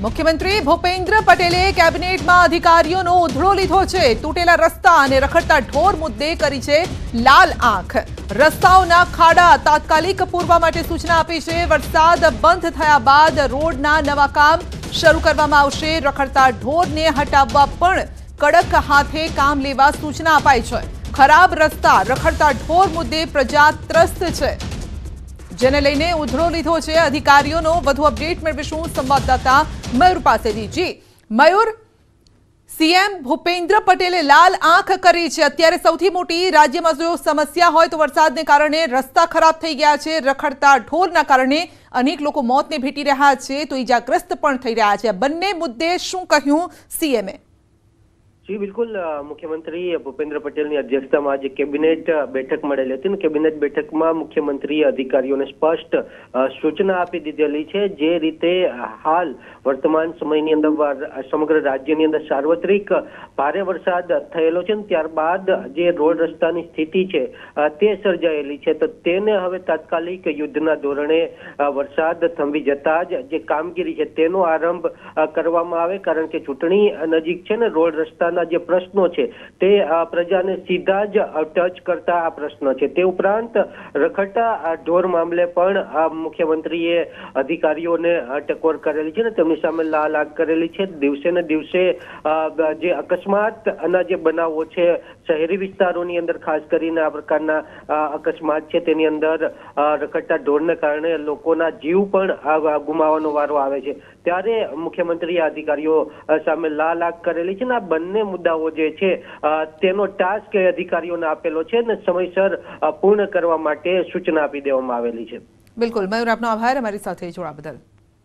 મુખ્યમંત્રી ભૂપેન્દ્ર પટેલે કેબિનેટમાં અધિકારીઓનો ઉધડો લીધો છે। તૂટેલા રસ્તા અને રખડતા ઢોર મુદ્દે કરી છે લાલ આંખ। રસ્તાઓના ખાડા તાત્કાલિક પૂરવા માટે સૂચના આપી છે। વરસાદ બંધ થયા બાદ રોડના નવા કામ શરૂ કરવામાં આવશે। રખડતા ઢોરને હટાવવા પણ કડક હાથે કામ લેવા સૂચના અપાઈ છે। ખરાબ રસ્તા રખડતા ઢોર મુદ્દે પ્રજા ત્રસ્ત છે, જેને લઈને ઉધડો લીધો છે અધિકારીઓનો। વધુ અપડેટ મેળવીશું સંવાદદાતા મયુર પાસેથી। જી મયુર, સીએમ ભૂપેન્દ્ર પટેલે લાલ આંખ કરી છે। અત્યારે સૌથી મોટી રાજ્યમાં જો સમસ્યા હોય તો વરસાદને કારણે રસ્તા ખરાબ થઈ ગયા છે। રખડતા ઢોરના કારણે અનેક લોકો મોતને ભેટી રહ્યા છે તો ઈજાગ્રસ્ત પણ થઈ રહ્યા છે। બંને મુદ્દે શું કહ્યું સીએમએ? जी बिल्कुल, मुख्यमंत्री भूपेन्द्र पटेल की अध्यक्षता में आज केबिनेट बैठक મળેલી હતી। केबिनेट बैठक में मुख्यमंत्री अधिकारीओं ने स्पष्ट सूचना आपी दीधेली है। जे रीते हाल वर्तमान समय अंदर समग्र राज्य अंदर सार्वत्रिक भारे वरसाद थयेलो छे, त्यारबाद जे रोड रस्तानी स्थिति है ते सर्जायेली है, तो तेने हवे तात्कालिक युद्धना धोरणे वरसाद थंभी जता ज जे कामगीरी है तेनो आरंभ करवामां आवे। कारण के चूंटणी नजीक है ने रोड रस्ता જે પ્રશ્નો છે તે પ્રજાને સીધા જ ટચ કરતા આ પ્રશ્નો છે। તે ઉપરાંત રખડતા ઢોર મામલે પણ મુખ્યમંત્રીએ અધિકારીઓને ટકોર કરેલી છે ને તેમની સામે લાલ આંખ કરેલી છે। દિવસે ને દિવસે જે અકસ્માતના જે બનાવો છે શહેરી વિસ્તારોની અંદર ખાસ કરીને આ પ્રકારના અકસ્માત છે તેની અંદર રખડતા ઢોરને કારણે લોકોના જીવ પણ ગુમાવવાનો વારો આવે છે। ત્યારે મુખ્યમંત્રીએ અધિકારીઓ સામે લાલ આંખ કરેલી છે ને આ બંને મુદ્દાઓ જે છે તેનો ટાસ્ક અધિકારીઓને આપેલો છે ને સમયસર પૂર્ણ કરવા માટે સૂચના આપી દેવામાં આવેલી છે। બિલકુલ મયુર, આપનો આભાર અમારી સાથે જોડાવા બદલ।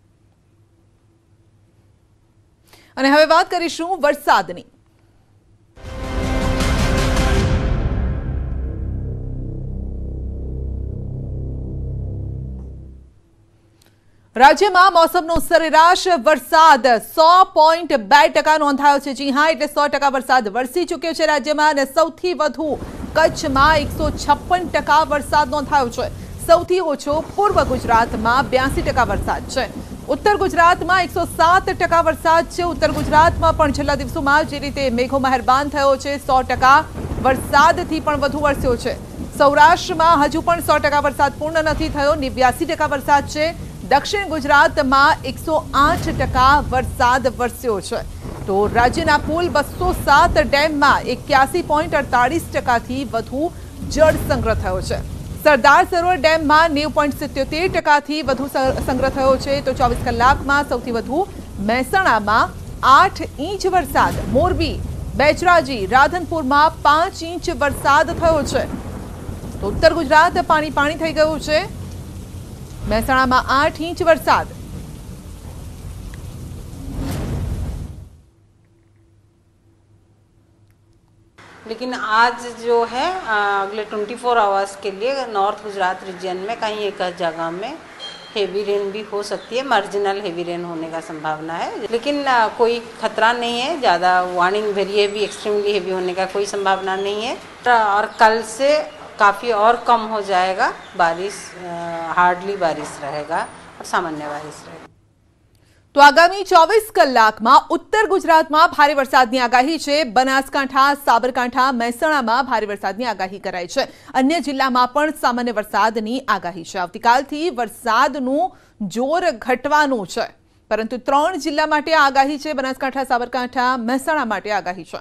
અને હવે વાત કરીશું વરસાદની। રાજ્યમાં મોસમનો સરેરાશ વરસાદ 100.2% નોંધાયો છે। જી હા, એટલે 100% વરસાદ વરસી ચૂક્યો છે રાજ્યમાં અને સૌથી વધુ કચ્છમાં 156% વરસાદ નોંધાયો છે। સૌથી ઓછો પૂર્વ ગુજરાતમાં 82% વરસાદ છે। ઉત્તર ગુજરાતમાં 107% વરસાદ છે। ઉત્તર ગુજરાતમાં પણ છેલ્લા દિવસોમાં જે રીતે મેઘો મહેરબાન થયો છે 100% વરસાદથી પણ વધુ વરસ્યો છે। સૌરાષ્ટ્રમાં હજુ પણ 100% વરસાદ પૂર્ણ નથી થયો, 89% વરસાદ છે। દક્ષિણ ગુજરાતમાં 108% વરસાદ વરસ્યો છે। તો રાજ્યના કુલ 207 ડેમમાં 81.48%થી વધુ જળ સંગ્રહ થયો છે। સરદાર સરોવર ડેમમાં 90.77%થી વધુ સંગ્રહ થયો છે। તો 24 કલાકમાં સૌથી વધુ મહેસાણામાં 8 ઇંચ વરસાદ, મોરબી, બેચરાજી, રાધનપુરમાં 5 ઇંચ વરસાદ થયો છે। તો ઉત્તર ગુજરાત પાણી થઈ ગયું છે। મહેસાણામાં 8 इंच वरसाद। लेकिन आज जो है अगले 24 आवर्स के लिए नॉर्थ गुजरात रीजन में कहीं एक जगह में हेवी रेन भी हो सकती है। मार्जिनल हेवी रेन होने का संभावना है, लेकिन कोई खतरा नहीं है। ज़्यादा warning very heavy, extremely heavy होने का कोई संभावना नहीं है। और कल से काफ़ी और कम हो जाएगा बारिश, हार्डली बारिश रहेगा और सामान्य बारिश रहेगा। तो आगामी 24 કલાકમાં ઉત્તર ગુજરાતમાં ભારે વરસાદની આગાહી છે। બનાસકાંઠા, સાબરકાંઠા, મહેસાણામાં ભારે વરસાદની આગાહી કરાઈ છે। અન્ય જિલ્લામાં પણ સામાન્ય વરસાદની આગાહી છે। આવતીકાલથી વરસાદનું જોર ઘટવાનું છે, પરંતુ 3 જિલ્લા માટે આગાહી છે। બનાસકાંઠા, સાબરકાંઠા, મહેસાણા માટે આગાહી છે।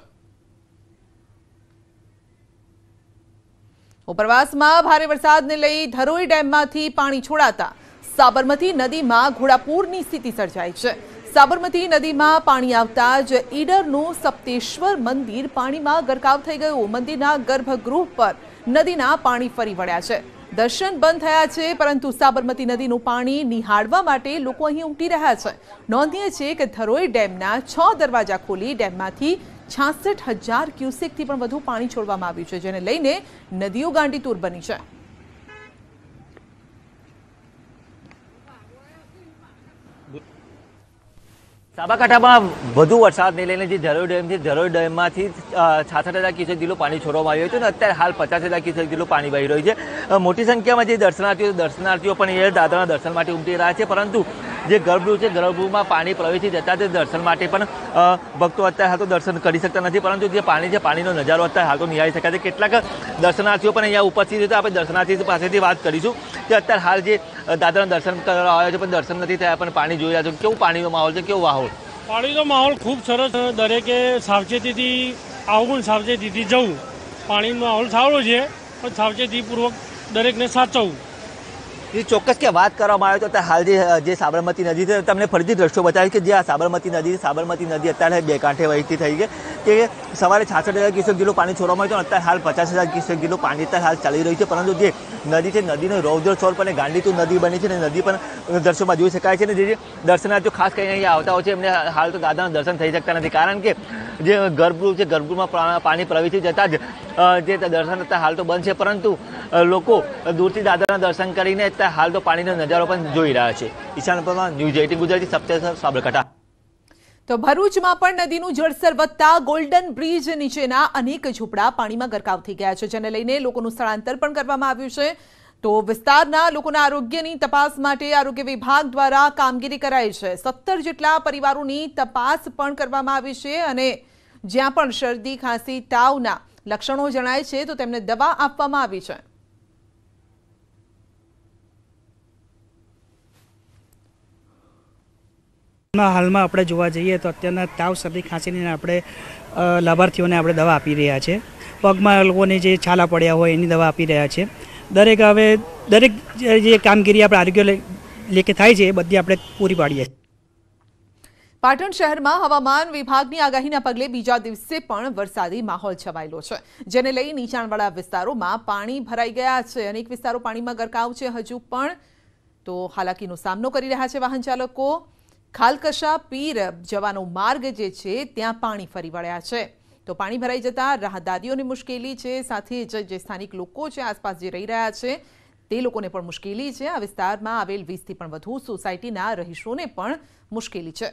ઉપરવાસમાં ભારે વરસાદને લઈ ધરોઈ ડેમમાંથી પાણી છોડાતા સાબરમતી નદીમાં ઘોડાપૂરની સ્થિતિ સર્જાઈ છે। સાબરમતી નદીમાં પાણી આવતા જ ઈડરનું સપ્તેશ્વર મંદિર પાણીમાં ગરકાવ થઈ ગયું। મંદિરના ગર્ભગૃહ પર નદીના પાણી ફરી વળ્યા છે। દર્શન બંધ થયા છે, પરંતુ સાબરમતી નદીનું પાણી નિહાળવા માટે લોકો અહીં ઉમટી રહ્યા છે। નોંધનીય છે કે ધરોઈ ડેમના 6 દરવાજા ખોલી ડેમમાંથી 66,000 ક્યુસેકથી પણ વધુ પાણી છોડવામાં આવ્યું છે, જેને લઈને નદીઓ ગાંડીતુર બની છે। સાબરકાંઠામાં વધુ વરસાદને લઈને જે ધરોઈ ડેમ છે, ધરોઈ ડેમમાંથી 66,000 ક્યુસેક જેટલું પાણી છોડવામાં આવ્યું હતું અને અત્યારે હાલ 50,000 ક્યુસેક જેટલું પાણી વહી રહ્યું છે। મોટી સંખ્યામાં જે દર્શનાર્થીઓ પણ એ દાદાના દર્શન માટે ઉમટી રહ્યા છે, પરંતુ જે ગર્ભગૃહ છે ગર્ભગૃહમાં પાણી પ્રવેશી જતા જ દર્શન માટે પણ ભક્તો અત્યારે હાલ તો દર્શન કરી શકતા નથી, પરંતુ જે પાણી છે પાણીનો નજારો અત્યારે હાલ તો નિહાળી શકાય છે। કેટલાક દર્શનાર્થીઓ પણ અહીંયા ઉપસ્થિત છે, આપણે દર્શનાર્થી પાસેથી વાત કરીશું કે અત્યારે હાલ જે દાદાના દર્શન કરવા આવ્યા છે પણ દર્શન નથી થયા, પણ પાણી જોઈ રહ્યા છો, કેવું પાણીનો માહોલ છે, કેવો માહોલ? પાણીનો માહોલ ખૂબ સરસ, દરેકે સાવચેતીથી આવવું, સાવચેતીથી જવું। પાણીનો માહોલ સારો છે પણ સાવચેતીપૂર્વક દરેકને સાચવવું। એ ચોક્કસ કે વાત કરવામાં આવે તો અત્યારે હાલ જે સાબરમતી નદી છે, તમને ફરીથી દ્રશ્યો બતાવ્યું કે જે આ સાબરમતી નદી અત્યારે બે કાંઠે વહેતી થઈ ગઈ કે સવારે 66,000 ક્યુસેક જેટલું પાણી છોડવામાં આવ્યું, અત્યારે હાલ 50,000 ક્યુસેક જેટલું પાણી અત્યારે હાલ ચાલી રહ્યું છે, પરંતુ જે નદી છે નદીનો રૌદ્ર સ્વરૂપ અને ગાંડીતુર નદી બની છે અને નદી પણ દર્શનમાં જોઈ શકાય છે ને જે દર્શનાર્થીઓ ખાસ કરીને અહીંયા આવતા હોય છે એમને હાલ તો દાદાના દર્શન થઈ શકતા નથી, કારણ કે જે ગર્ભગૃહ છે ગર્ભગૃહમાં પાણી પ્રવેશી જતાં જ જે દર્શન અત્યારે હાલ તો બંધ છે, પરંતુ લોકો દૂરથી દાદાના દર્શન કરીને અત્યારે હાલ તો પાણીનો નજારો પણ જોઈ રહ્યા છે। ઈશાન પરમાર, ન્યૂઝ 18 ગુજરાતી, સપ્તેશ્વર, સાબરકાંઠા। તો ભરૂચમાં પણ નદીનું જળસ્તર વધતા ગોલ્ડન બ્રિજ નીચેના અનેક ઝૂંપડા પાણીમાં ગરકાવ થઈ ગયા છે, જેને લઈને લોકોનું સ્થળાંતર પણ કરવામાં આવ્યું છે। તો વિસ્તારના લોકોના આરોગ્યની તપાસ માટે આરોગ્ય વિભાગ દ્વારા કામગીરી કરાઈ છે। 17 જેટલા પરિવારોની તપાસ પણ કરવામાં આવી છે અને જ્યાં પણ શરદી, ખાંસી, તાવના લક્ષણો જણાય છે તો તેમને દવા આપવામાં આવી છે। હાલમાં આપણે જોવા જઈએ તો અત્યારના તાવ, શરદી, ખાંસીની આપણે લાભાર્થીઓને આપણે દવા આપી રહ્યા છે। પગમાં લોકોને જે છાલા પડ્યા હોય એની દવા આપી રહ્યા છે। દરેક જે કામગીરી આપણે આરોગ્ય લેકે થાય છે એ બધી આપણે પૂરી પાડીએ છીએ। પાટણ શહેરમાં હવામાન વિભાગની આગાહીના પગલે બીજા દિવસે પણ વરસાદી માહોલ છવાયેલો છે, જેને લઈ નીચાણવાળા વિસ્તારોમાં પાણી ભરાઈ ગયા છે। અનેક વિસ્તારો પાણીમાં ગરકાવ છે હજુ પણ, તો હાલાકીનો સામનો કરી રહ્યા છે વાહન ચાલકો। ખાલકશા પીર જવાનો માર્ગ જે છે ત્યાં પાણી ફરી વળ્યા છે, તો પાણી ભરાઈ જતા રાહદારીઓને મુશ્કેલી છે, સાથે જ જે સ્થાનિક લોકો છે આસપાસ જે રહી રહ્યા છે તે લોકોને પણ મુશ્કેલી છે। આ વિસ્તારમાં આવેલ 20થી પણ વધુ સોસાયટીના રહીશોને પણ મુશ્કેલી છે।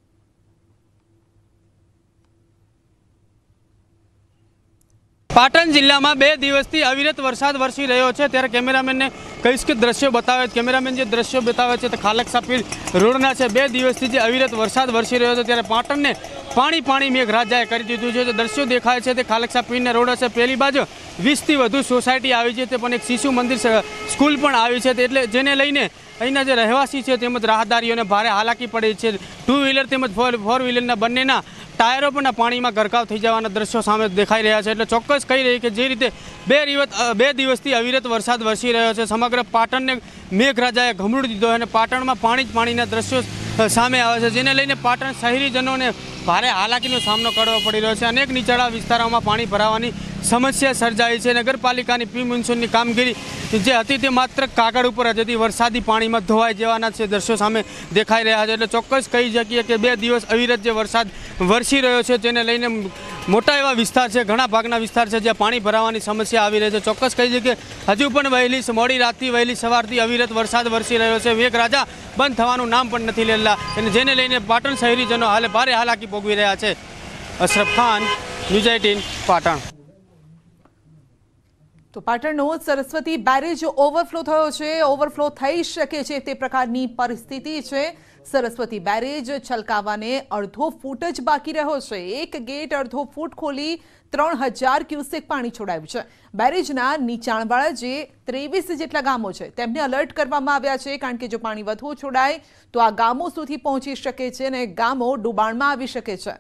પાટણ જિલ્લામાં 2 દિવસથી અવિરત વરસાદ વરસી રહ્યો છે, ત્યારે કેમેરામેનને કહીશ કે દ્રશ્યો બતાવે। કેમેરામેન જે દ્રશ્યો બતાવે છે તે ખાલકશા પીર રોડના છે। 2 દિવસથી જે અવિરત વરસાદ વરસી રહ્યો છે ત્યારે પાટણને પાણી મેઘરાજાએ કરી દીધું છે। દ્રશ્યો દેખાય છે તે ખાલકશા પીરના રોડ છે। પહેલી બાજુ 20થી વધુ સોસાયટી આવી છે, તે પણ એક શિશુ મંદિર સ્કૂલ પણ આવી છે, એટલે જેને લઈને અહીંના જે રહેવાસી છે તેમજ રાહદારીઓને ભારે હાલાકી પડે છે। 2 વ્હીલર તેમજ 4 વ્હીલરના બંનેના ટાયરો પણ પાણીમાં ગરકાવ થઈ જવાના દ્રશ્યો સામે દેખાઈ રહ્યા છે। એટલે ચોક્કસ કહી રહી કે જે રીતે 2 દિવસથી અવિરત વરસાદ વરસી રહ્યો છે, સમગ્ર પાટણને મેઘરાજાએ ઘમરોળી દીધો અને પાટણમાં પાણીના દ્રશ્યો સામે આવે છે, જેને લઈને પાટણ શહેરીજનોને ભારે હાલાકીનો સામનો કરવો પડી રહ્યો છે। અનેક નીચાણા વિસ્તારોમાં પાણી ભરાવાની સમસ્યા સર્જાઈ છે। નગરપાલિકાની પ્રી મોન્સૂનની કામગીરી જે હતી તે માત્ર કાગળ ઉપર જ હતી, વરસાદી પાણીમાં ધોવાઈ જવાના છે દ્રશ્યો સામે દેખાઈ રહ્યા છે। એટલે ચોક્કસ કહી શકીએ કે 2 દિવસ અવિરત જે વરસાદ વરસી રહ્યો છે તેને લઈને મોટા એવા વિસ્તાર છે, ઘણા ભાગના વિસ્તાર છે જ્યાં પાણી ભરાવાની સમસ્યા આવી રહી છે। ચોક્કસ કહી શકીએ કે હજુ પણ મોડી રાતથી વહેલી સવારથી અવિરત વરસાદ વરસી રહ્યો છે। મેઘરાજા બંધ થવાનું નામ પણ નથી લેલા, જેને લઈને પાટણ શહેરીજનો હાલે ભારે હાલાકી ભોગવી રહ્યા છે। અશરફ ખાન, ન્યૂઝ 18 પાટણ। તો પાટણનો સરસ્વતી બેરેજ ઓવરફ્લો થયો છે, ઓવરફ્લો થઈ શકે છે તે પ્રકારની પરિસ્થિતિ છે। સરસ્વતી બેરેજ છલકાવાને અડધો ફૂટ જ બાકી રહ્યો છે। એક ગેટ અડધો ફૂટ ખોલી 3000 ક્યુસેક પાણી છોડાયું છે। બેરેજના નીચાણવાળા જે 23 જેટલા ગામો છે તેમને અલર્ટ કરવામાં આવ્યા છે, કારણ કે જો પાણી વધુ છોડાય તો આ ગામો સુધી પહોંચી શકે છે અને ગામો ડૂબાણમાં આવી શકે છે।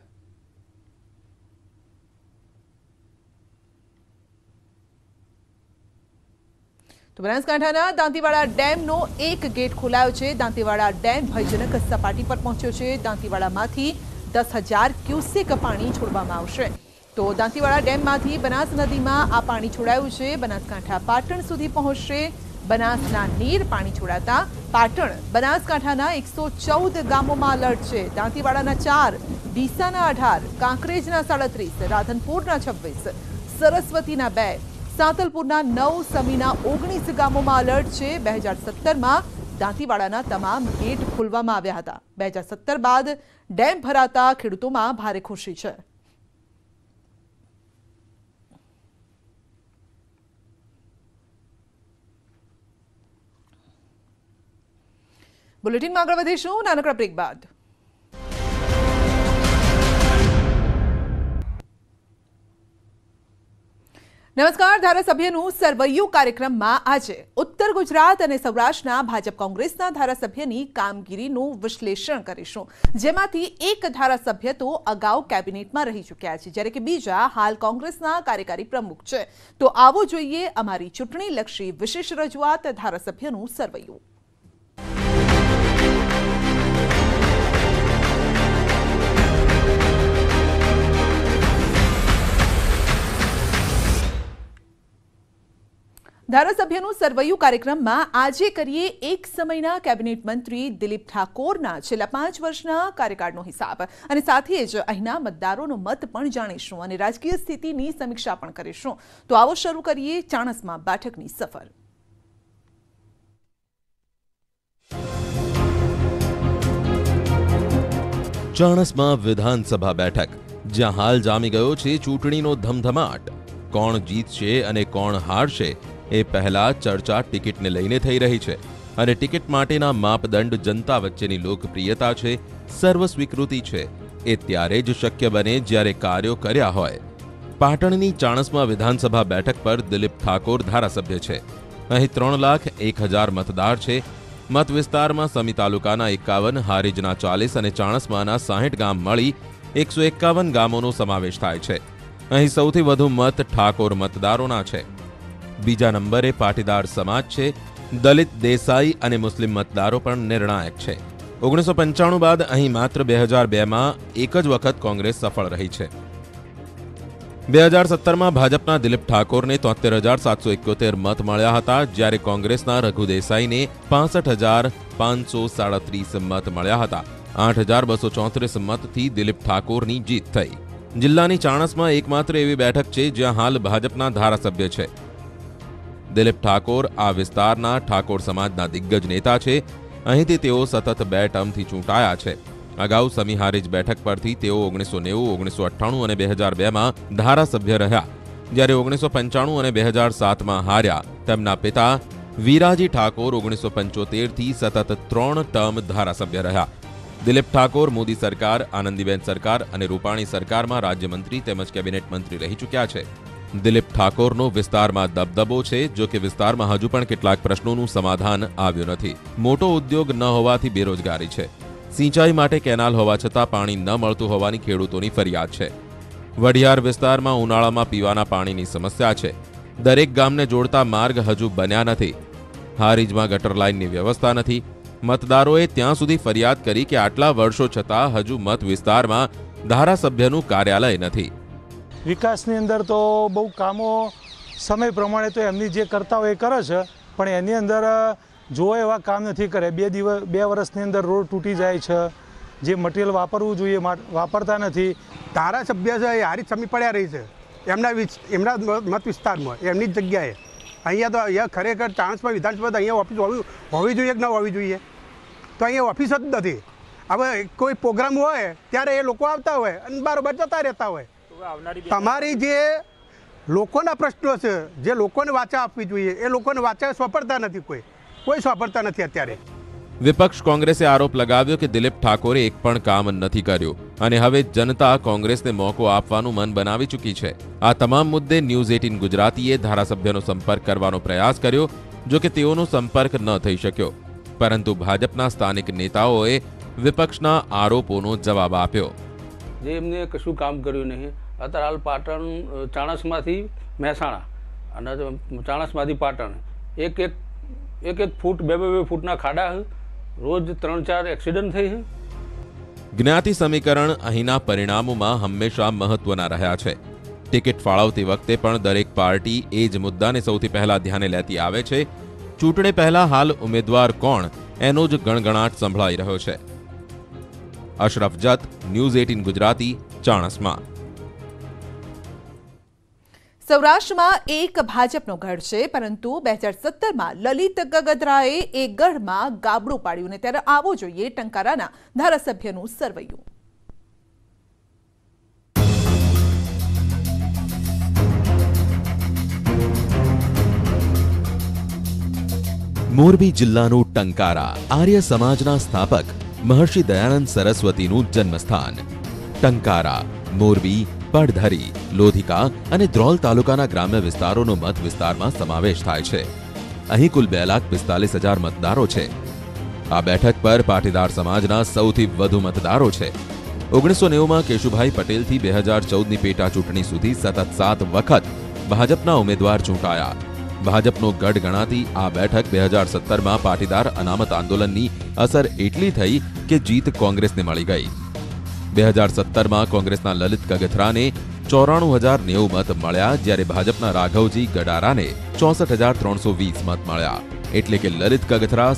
તો બનાસકાંઠાના દાંતીવાડા ડેમનો એક ગેટ ખોલાયો છે। દાંતીવાડા ડેમ ભયજનક સપાટી પર પહોંચ્યો છે। દાંતીવાડામાંથી 10,000 ક્યુસેક પાણી છોડવામાં આવશે। તો દાંતીવાડા ડેમમાંથી બનાસ નદીમાં આ પાણી છોડાયું છે, બનાસકાંઠા પાટણ સુધી પહોંચશે। બનાસના નીર પાણી છોડાતા પાટણ બનાસકાંઠાના 114 ગામોમાં અલર્ટ છે। દાંતીવાડાના 4, ડીસાના 18, કાંકરેજના 37, રાધનપુરના 26, સરસ્વતીના 2, સાંતલપુરના 9, સમીના 19 ગામોમાં અલર્ટ છે। 2017માં દાંતીવાડાના તમામ ગેટ ખોલવામાં આવ્યા હતા। 2017 બાદ ડેમ ભરાતા ખેડૂતોમાં ભારે ખુશી છે। બુલેટિનમાં આગળ વધીશું નાનકડા બ્રેક બાદ. નમસ્કાર. ધારાસભ્યનું સરવૈયું કાર્યક્રમમાં આજે ઉત્તર ગુજરાત અને સૌરાષ્ટ્રના ભાજપ કોંગ્રેસના ધારાસભ્યની કામગીરીનું વિશ્લેષણ કરીશું, જેમાંથી એક ધારાસભ્ય તો અગાઉ કેબિનેટમાં રહી ચૂક્યા છે, જ્યારે કે બીજા હાલ કોંગ્રેસના કાર્યકારી પ્રમુખ છે. તો આવો જોઈએ અમારી ચૂંટણીલક્ષી વિશેષ રજૂઆત ધારાસભ્યનું સરવૈયું. ધારાસભ્યનું સરવૈયું કાર્યક્રમમાં આજે કરીએ એક સમયના કેબિનેટ મંત્રી દિલીપ ઠાકોરના છેલ્લા 5 વર્ષના કાર્યકાળનો હિસાબ, અને સાથે જ અહીંના મતદારોનો મત પણ જાણીશું અને રાજકીય સ્થિતિની સમીક્ષા પણ કરીશું. તો આવો શરૂ કરીએ ચાણસ્મા બેઠકની સફર. ચાણસ્મા વિધાનસભા બેઠક, જ્યાં હાલ જામી ગયો છે ચૂંટણીનો ધમધમાટ. કોણ જીતશે અને કોણ હારશે એ પહેલા ચર્ચા ટિકિટને લઈને થઈ રહી છે, અને ટિકિટ માટેના માપદંડ જનતા વચ્ચેની લોકપ્રિયતા છે, સર્વસ્વીકૃતિ છે. એ ત્યારે જ શક્ય બને જ્યારે કાર્યો કર્યા હોય. પાટણની ચાણસ્મા વિધાનસભા બેઠક પર દિલીપ ઠાકોર ધારાસભ્ય છે. અહીં 3,01,000 મતદાર છે. મત વિસ્તારમાં સમી તાલુકાના 51, હારીજના 40 અને ચાણસ્માના 60 ગામ મળી 151 ગામોનો સમાવેશ થાય છે. અહીં સૌથી વધુ મત ઠાકોર મતદારોના છે. બીજા નંબરે પાટીદાર સમાજ છે. દલિત, દેસાઈ અને મુસ્લિમ મતદારો પણ નિર્ણાયક છે. 1995 બાદ અહીં માત્ર 2002માં એક જ વખત કોંગ્રેસ સફળ રહી છે. 2017માં ભાજપના દિલીપ ઠાકોરને 73,771 મત મળ્યા હતા, જ્યારે કોંગ્રેસના રઘુ દેસાઈને 65,537 મત મળ્યા હતા. 8,234 મતથી દિલીપ ઠાકોરની જીત થઈ. જિલ્લાની ચાણસ્મા એકમાત્ર એવી બેઠક છે જ્યાં હાલ ભાજપના ધારાસભ્ય છે. દિલીપ ઠાકોર આ વિસ્તારના ઠાકોર સમાજના દિગ્ગજ નેતા છે. અહીંથી તેઓ સતત 2 ટર્મથી ચૂંટાયા છે. અગાઉ સમી હારીજ બેઠક પરથી તેઓ 1990, 1998 અને 2002માં ધારાસભ્ય રહ્યા, જ્યારે 1995 અને 2007માં હાર્યા. તેમના પિતા વીરાજી ઠાકોર 1975થી સતત 3 ટર્મ ધારાસભ્ય રહ્યા. દિલીપ ઠાકોર મોદી સરકાર, આનંદીબેન સરકાર અને રૂપાણી સરકારમાં રાજ્યમંત્રી તેમજ કેબિનેટ મંત્રી રહી ચૂક્યા છે. દિલીપ ઠાકોરનો વિસ્તારમાં દબદબો છે, જો કે વિસ્તારમાં હજુ પણ કેટલાક પ્રશ્નોનું સમાધાન આવ્યું નથી. મોટો ઉદ્યોગ ન હોવાથી બેરોજગારી છે. સિંચાઈ માટે કેનાલ હોવા છતાં પાણી ન મળતું હોવાની ખેડૂતોની ફરિયાદ છે. વઢિયાર વિસ્તારમાં ઉનાળામાં પીવાના પાણીની સમસ્યા છે. દરેક ગામને જોડતા માર્ગ હજુ બન્યા નથી. હારીજમાં ગટર લાઇનની વ્યવસ્થા નથી. મતદારોએ ત્યાં સુધી ફરિયાદ કરી કે આટલા વર્ષો છતાં હજુ મત વિસ્તારમાં ધારાસભ્યનું કાર્યાલય નથી. વિકાસની અંદર તો બહુ કામો સમય પ્રમાણે તો એમની જે કરતા હોય એ કરે છે, પણ એની અંદર જોવો એવા કામ નથી કરે. 2 વર્ષની અંદર રોડ તૂટી જાય છે. જે મટીરિયલ વાપરવું જોઈએ વાપરતા નથી. ધારાસભ્ય છે એ હારી સમી પડ્યા રહી છે એમના મત વિસ્તારમાં, એમની જ જગ્યાએ. અહીંયા તો અહીંયા ખરેખર ચાણસ્મા વિધાનસભા અહીંયા ઓફિસ હોવી જોઈએ કે ન હોવી જોઈએ? તો અહીંયા ઓફિસ જ નથી. હવે કોઈ પ્રોગ્રામ હોય ત્યારે એ લોકો આવતા હોય અને બરાબર જતા રહેતા હોય. તમારી જે લોકોના પ્રશ્નો છે, જે લોકોને વાચા આપવી જોઈએ, એ લોકોને વાચા સોંપડતા નથી. કોઈ સોંપડતા નથી અત્યારે. વિપક્ષ કોંગ્રેસે આરોપ લગાવ્યો કે દિલીપ ઠાકોરે એક પણ કામ નથી કર્યું અને હવે જનતા કોંગ્રેસને મોકો આપવાનું મન બનાવી ચૂકી છે. આ તમામ મુદ્દે ન્યૂઝ 18 ગુજરાતીએ ધારાસભ્યનો સંપર્ક કરવાનો પ્રયાસ કર્યો, જો કે તેઓનો સંપર્ક ન થઈ શક્યો. પરંતુ ભાજપના સ્થાનિક નેતાઓએ વિપક્ષના આરોપોનો જવાબ આપ્યો. જે એમને કશું કામ કર્યું નહીં. અત્યારે હાલ પાટણ ચાણસ્માથી મહેસાણા અને ચાણસ્માથી પાટણ એક ફૂટ 2 ફૂટના ખાડા, રોજ 3-4 એક્સિડન્ટ થઈ છે. જ્ઞાતિ સમીકરણ અહીંના પરિણામોમાં હંમેશા મહત્વના રહ્યા છે. ટિકિટ ફાળવતી વખતે પણ દરેક પાર્ટી એ જ મુદ્દાને સૌથી પહેલા ધ્યાને લેતી આવે છે. ચૂંટણી પહેલા હાલ ઉમેદવાર કોણ એનો જ ગણગણાટ સંભળાઈ રહ્યો છે. અશરફ જત, ન્યૂઝ 18 ગુજરાતી, ચાણસ્મા. સૌરાષ્ટ્રમાં એક ભાજપનો ગઢ છે, પરંતુ 2017માં લલિત ગગદરાએ એ ગઢમાં ગાબડું પાડ્યું ને ત્યારે આવો જોઈએ ટંકારાના ધારાસભ્યનું સરવૈયું. મોરબી જિલ્લાનું ટંકારા આર્ય સમાજના સ્થાપક મહર્ષિ દયાનંદ સરસ્વતીનું જન્મસ્થાન. ટંકારા, મોરબી, પડધરી, લોધિકા અને ધ્રોલ તાલુકાના ગ્રામ્ય વિસ્તારોનો મત વિસ્તારમાં સમાવેશ થાય છે. અહીં કુલ 2,45,000 મતદારો છે. આ બેઠક પર પાટીદાર સમાજના સૌથી વધુ મતદારો છે. 1990માં કેશુભાઈ પટેલથી 2014ની પેટા ચૂંટણી સુધી સતત 7 વખત ભાજપના ઉમેદવાર ચૂંટાયા. ભાજપનો ગઢ ગણાતી આ બેઠક 2017માં પાટીદાર અનામત આંદોલનની અસર એટલી થઈ કે જીત કોંગ્રેસને મળી ગઈ. 2017માં કોંગ્રેસના લલિત કગથરાને 94,090 મત મળ્યા, જ્યારે ભાજપના રાઘવજી ગડારાને 64,320 મત મળ્યા. એટલે કે લલિત કગથરા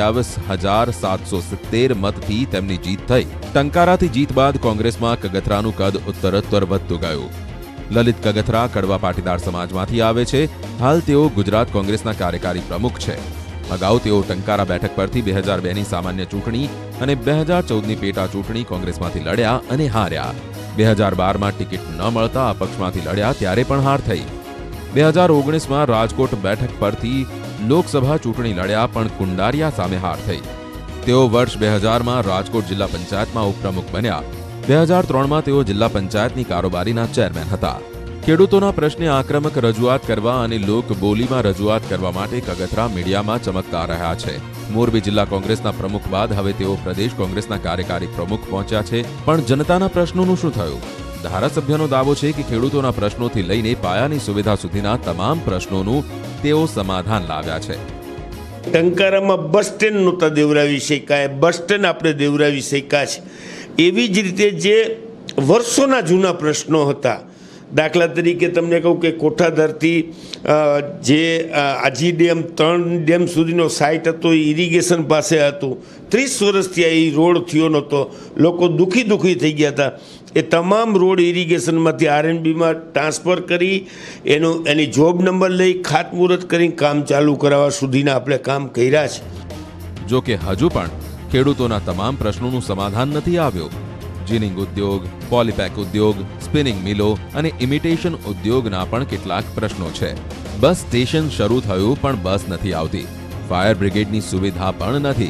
27,770 મતથી તેમની જીત થઈ. ટંકારાથી જીત બાદ કોંગ્રેસમાં કગથરાનું કદ ઉત્તરોત્તર વધતું ગયું. લલિત કગથરા કડવા પાટીદાર સમાજમાંથી આવે છે. હાલ તેઓ ગુજરાત કોંગ્રેસના કાર્યકારી પ્રમુખ છે. અગાઉ તેઓ ટંકારા બેઠક પરથી 2002ની સામાન્ય ચૂંટણી અને 2014ની પેટા ચૂંટણી કોંગ્રેસમાંથી લડ્યા અને હાર્યા. 2012માં ટિકિટ ન મળતા અપક્ષમાંથી લડ્યા, ત્યારે પણ હાર થઈ. 2019માં રાજકોટ બેઠક પરથી લોકસભા ચૂંટણી લડ્યા, પણ કુંડારિયા સામે હાર થઈ. તેઓ વર્ષ 2000માં રાજકોટ જિલ્લા પંચાયતમાં ઉપપ્રમુખ બન્યા. 2003માં તેઓ જિલ્લા પંચાયતની કારોબારીના ચેરમેન હતા. ખેડૂતોના પ્રશ્ને આક્રમક રજૂઆત કરવા અને લોકબોલીમાં રજૂઆત કરવા માટે કગથરા મીડિયામાં ચમકતા રહ્યા છે. મોરબી જિલ્લા કોંગ્રેસના પ્રમુખ બાદ હવે તેઓ પ્રદેશ કોંગ્રેસના કાર્યકારી પ્રમુખ પહોંચ્યા છે. પણ જનતાના પ્રશ્નોનું શું થયું? ધારાસભ્યનો દાવો છે કે ખેડૂતોના પ્રશ્નોથી લઈને પાયાની સુવિધા સુધીના તમામ પ્રશ્નોનું તેઓ સમાધાન લાવ્યા છે. ટંકારામાં બસ સ્ટેન્ડ નહોતા દેવરાવી શક્યા, બસ સ્ટેન્ડ આપણે દેવરાવી શક્યા છે. એવી જ રીતે જે વર્ષોના જૂના પ્રશ્નો હતા, દાખલા તરીકે તમને કહું કે કોઠાધરથી જે આજી ડેમ 3 ડેમ સુધીનો સાઇટ હતો એ ઇરિગેશન પાસે હતું. 30 વર્ષથી એ રોડ થયો નહોતો. લોકો દુઃખી થઈ ગયા હતા. એ તમામ રોડ ઇરિગેશનમાંથી આરએનબીમાં ટ્રાન્સફર કરી એની જોબ નંબર લઈ ખાતમુહૂર્ત કરી કામ ચાલુ કરાવવા સુધીના આપણે કામ કર્યા છે. જો કે હજુ પણ ખેડૂતોના તમામ પ્રશ્નોનું સમાધાન નથી આવ્યું. જીનિંગ ઉદ્યોગ, પોલીપેક ઉદ્યોગ, સ્પિનિંગ મિલો અને ઇમિટેશન ઉદ્યોગના પણ કેટલાક પ્રશ્નો છે. બસ સ્ટેશન શરૂ થયું પણ બસ નથી આવતી. ફાયર બ્રિગેડની સુવિધા પણ નથી.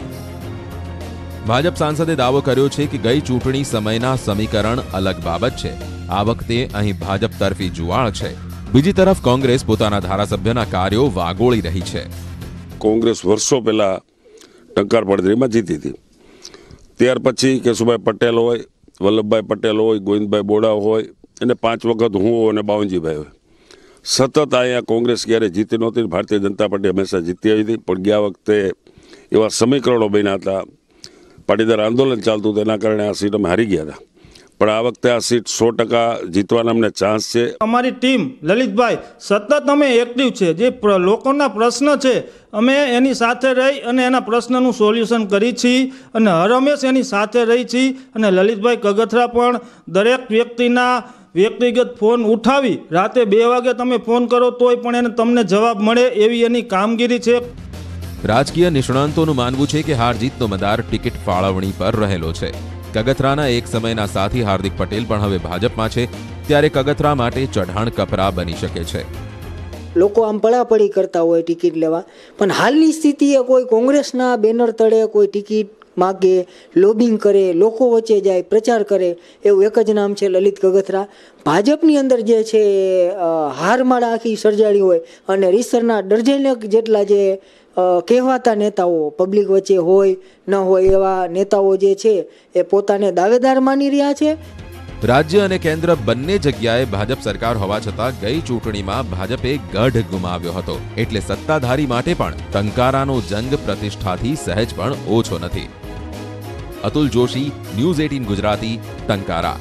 ભાજપ સાંસદે દાવો કર્યો છે કે ગઈ ચૂંટણી સમયના સમીકરણ અલગ બાબત છે. આ વખતે અહીં ભાજપ તરફી જુવાળ છે. બીજી તરફ કોંગ્રેસ પોતાના ધારાસભ્યના કાર્યો વાગોળી રહી છે. કોંગ્રેસ વર્ષો પહેલા ટંકાર પડધરીમાં જીતી હતી. ત્યાર પછી કેશુભાઈ પટેલ હોય, વલ્લભભાઈ પટેલ હોય, ગોવિંદભાઈ બોડા હોય અને 5 વખત હું અને બાવનજીભાઈ હોય. સતત અહીંયા કોંગ્રેસ ક્યારે જીતી નહોતી. ભારતીય જનતા પાર્ટી હંમેશા જીતી આવી હતી. પણ ગયા વખતે એવા સમીકરણો બન્યા હતા, પાટીદાર આંદોલન ચાલતું હતું, એના કારણે આ સીટ અમે હારી ગયા હતા. પણ આ વખતે આ સીટ 100% જીતવાના અમને ચાન્સ છે. અમારી ટીમ લલિતભાઈ સતત અમે એક્ટિવ છે. જે લોકોના પ્રશ્ન છે અમે એની સાથે રહી અને એના પ્રશ્નનું સોલ્યુશન કરી છીએ અને હરહંમેશ એની સાથે રહી છીએ. અને લલિતભાઈ કગથરા પણ દરેક વ્યક્તિના વ્યક્તિગત ફોન ઉઠાવી રાતે 2 વાગે તમે ફોન કરો તોય પણ એને તમને જવાબ મળે એવી એની કામગીરી છે. રાજકીય નિષ્ણાંતોનું માનવું છે કે હાર જીતનો મદાર ટિકિટ ફાળવણી પર રહેલો છે. કગથરાના એક સમયના સાથી હાર્દિક પટેલ પણ હવે ભાજપમાં છે, ત્યારે કગથરા માટે ચઢાણ કપરા બની શકે છે. લોકો આમ પડાપડી કરતા હોય ટિકિટ લેવા, પણ હાલની સ્થિતિએ કોઈ કોંગ્રેસના બેનર તળે કોઈ ટિકિટ માગે, લોબિંગ કરે, લોકો વચ્ચે જાય, પ્રચાર કરે, એવું એક જ નામ છે લલિત કગથરા. ભાજપની અંદર જે છે હારમાળા આખી સર્જાડી હોય અને રીસરના ડર્જનેક જેટલા જે કહેવાતા નેતાઓ પબ્લિક વચ્ચે હોય ન હોય એવા નેતાઓ જે છે એ પોતાને દાવેદાર માની રહ્યા છે. રાજ્ય અને કેન્દ્ર બંને જગ્યાએ ભાજપ સરકાર હોવા છતાં ગઈ ચૂંટણીમાં ભાજપે ગઢ ગુમાવ્યો હતો. એટલે સત્તાધારી માટે પણ ટંકારાનો જંગ પ્રતિષ્ઠાથી સહેજ પણ ઓછો નથી. Atul Joshi, news 18 Gujarati, Tankara.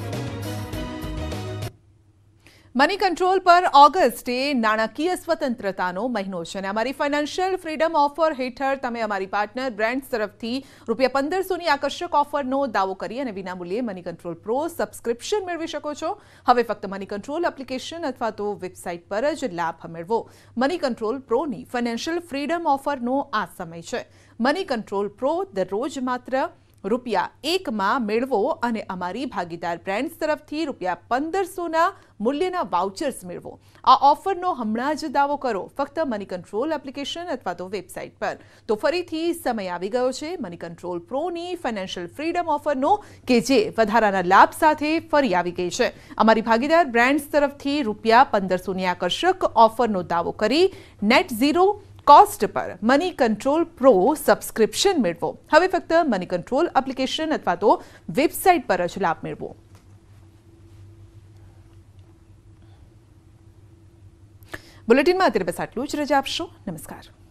Moneycontrol પર ઓગસ્ટે નાણાકીય સ્વતંત્રતાનો મહિનો છે અને અમારી ફાઇનાન્શિયલ ફ્રીડમ ઓફર હેઠળ તમે અમારી પાર્ટનર બ્રાન્ડ્સ તરફથી ₹1500ની આકર્ષક ઓફરનો દાવો કરી અને વિનામૂલ્યે મની કંટ્રોલ પ્રો સબસ્ક્રિપ્શન મેળવી શકો છો. હવે ફક્ત મની કંટ્રોલ એપ્લિકેશન અથવા તો વેબસાઇટ પર જ લાભ મેળવો. મની કંટ્રોલ પ્રોની ફાઇનાન્શિયલ ફ્રીડમ ઓફરનો આ સમય છે. મની કંટ્રોલ પ્રો દરરોજ માત્ર ₹1 મેળવો અને અમારી ભાગીદાર બ્રાન્ડ્સ તરફથી ₹1500 મૂલ્યના વાઉચર્સ મેળવો। આ ઓફરનો હમણાં જ દાવો કરો ફક્ત મની કંટ્રોલ એપ્લિકેશન અથવા તો વેબસાઇટ પર। તો ફરીથી સમય આવી ગયો છે મની કંટ્રોલ પ્રોની ફાઇનાન્શિયલ ફ્રીડમ ઓફરનો કે જે વધારાના લાભ સાથે ફરી આવી ગઈ છે। અમારી ભાગીદાર બ્રાન્ડ્સ તરફથી ₹1500ની આકર્ષક ઓફરનો દાવો કરી નેટ ઝીરો કોસ્ટ પર મની કંટ્રોલ પ્રો સબસ્ક્રિપ્શન મેળવો। હવે ફક્ત મની કંટ્રોલ એપ્લિકેશન અથવા તો વેબસાઇટ પર જ લાભ મેળવો। બુલેટિનમાં અત્યારે બસ આટલું જ। રજા આપશો। નમસ્કાર।